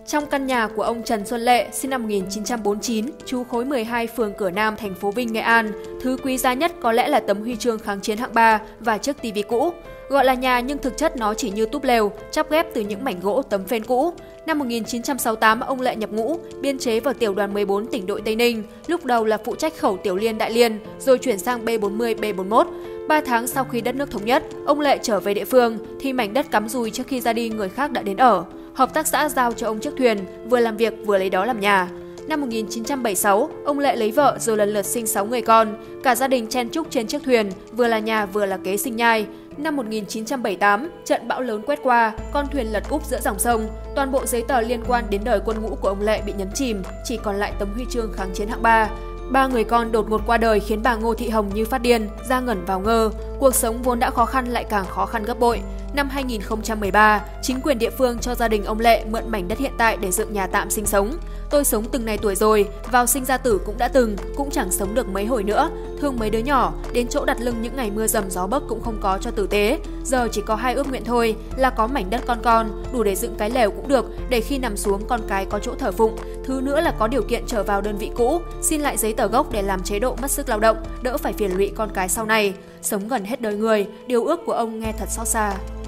Trong căn nhà của ông Trần Xuân Lệ, sinh năm 1949, trú khối 12 phường Cửa Nam, thành phố Vinh, Nghệ An, thứ quý giá nhất có lẽ là tấm huy chương kháng chiến hạng 3 và chiếc tivi cũ. Gọi là nhà nhưng thực chất nó chỉ như túp lều, chắp ghép từ những mảnh gỗ tấm phên cũ. Năm 1968, ông Lệ nhập ngũ, biên chế vào tiểu đoàn 14 tỉnh đội Tây Ninh, lúc đầu là phụ trách khẩu tiểu liên Đại Liên, rồi chuyển sang B40, B41. 3 tháng sau khi đất nước thống nhất, ông Lệ trở về địa phương thì mảnh đất cắm dùi trước khi ra đi người khác đã đến ở. Hợp tác xã giao cho ông chiếc thuyền, vừa làm việc vừa lấy đó làm nhà. Năm 1976, ông Lệ lấy vợ rồi lần lượt sinh 6 người con. Cả gia đình chen chúc trên chiếc thuyền, vừa là nhà vừa là kế sinh nhai. Năm 1978, trận bão lớn quét qua, con thuyền lật úp giữa dòng sông. Toàn bộ giấy tờ liên quan đến đời quân ngũ của ông Lệ bị nhấn chìm, chỉ còn lại tấm huy chương kháng chiến hạng 3. 3 người con đột ngột qua đời khiến bà Ngô Thị Hồng như phát điên, ra ngẩn vào ngơ. Cuộc sống vốn đã khó khăn lại càng khó khăn gấp bội. Năm 2013, chính quyền địa phương cho gia đình ông Lệ mượn mảnh đất hiện tại để dựng nhà tạm sinh sống. Tôi sống từng này tuổi rồi, vào sinh ra tử cũng đã từng, cũng chẳng sống được mấy hồi nữa. Thương mấy đứa nhỏ, đến chỗ đặt lưng những ngày mưa dầm gió bấc cũng không có cho tử tế. Giờ chỉ có 2 ước nguyện thôi, là có mảnh đất con, đủ để dựng cái lều cũng được, để khi nằm xuống con cái có chỗ thờ phụng. Thứ nữa là có điều kiện trở vào đơn vị cũ, xin lại giấy tờ gốc để làm chế độ mất sức lao động, đỡ phải phiền lụy con cái sau này. Sống gần hết đời người, điều ước của ông nghe thật xót xa.